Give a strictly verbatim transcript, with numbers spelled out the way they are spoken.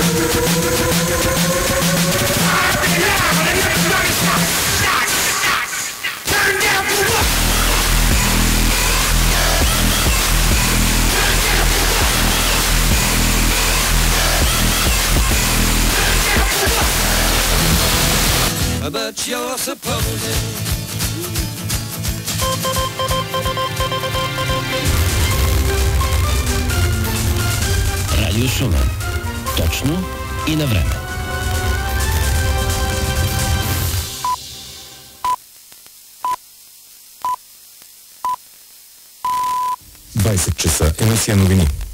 But you're supposing Радио Шумен. Точно и на време. двайсет часа. Емисия новини.